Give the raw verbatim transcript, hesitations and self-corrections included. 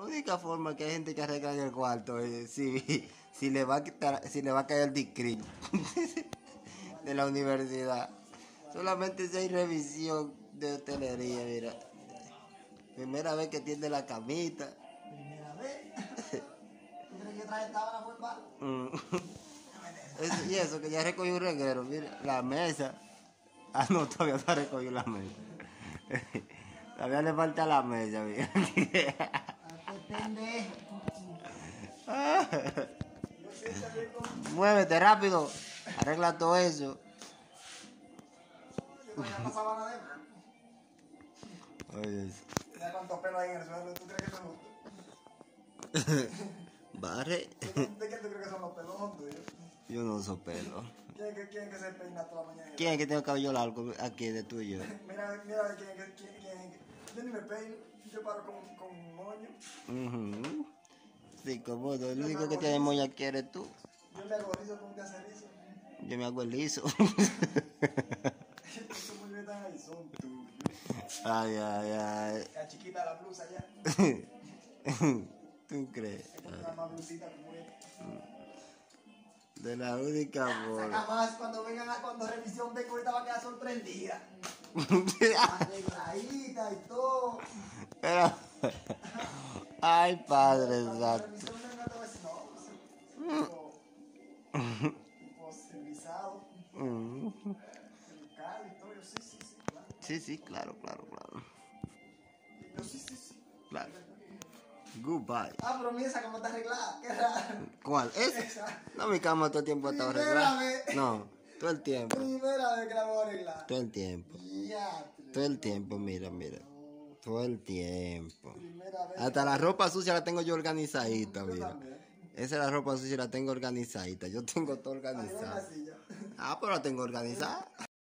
única forma que hay gente que arregla en el cuarto es si, si, le, va a quitar, si le va a caer el discrim de la universidad. Solamente si hay revisión de hotelería, mira. Primera vez que tiende la camita. Primera vez. ¿Tú crees que trae tabla por bar? Mm. Eso, y eso, que ya recogí un reguero, mira, la mesa. Ah, no, todavía no recogió la mesa. Todavía le falta la mesa, mira. Muévete rápido, arregla todo eso. Oye, Mira cuántos pelos hay en el suelo, ¿tú crees que son justos? Barre. ¿De qué tú crees que son los pelos hondos? Yo no uso pelo. ¿Quién es que, quién es que se peina toda la mañana? ¿Quién es que tiene el cabello largo aquí de tuyo? Mira, mira quién es que, quién, quién es que... Yo ni me peino, yo paro con, con un moño. Uh-huh. Sí, cómodo. El único que tiene moña aquí eres tú. Yo me hago rizo con un rizo. Yo me hago el liso. Estos muy bien ahí son tuyos. Ay, ay, ay. La chiquita la blusa ya. ¿Tú crees? Es una más blusita como esta. De la única forma. Saca más cuando vengan a cuando revisión venga, ahorita va a quedar sorprendida. Arregladita y todo. Pero... Ay, padre Cuando santo. revisión venga te va a decir, no, tipo, tipo servizado. Cervical y todo. Yo sí, sí, sí, claro. Sí, sí, claro, claro, claro. Yo sí, sí, sí. Claro. Goodbye. Ah, pero mira esa cama está arreglada. Qué raro. ¿Cuál? ¿Esa? Esa. No, mi cama todo el tiempo ha estado Primera arreglada. vez. No, todo el tiempo. Primera vez que la voy a arreglar. Todo el tiempo. Ya. Todo el tiempo, mira, mira. Todo el tiempo. Primera vez. Hasta la ropa sucia la tengo yo organizadita, Yo mira. también. Esa es la ropa sucia la tengo organizadita. Yo tengo todo Ahí va en la organizado. silla. Ah, pero la tengo organizada.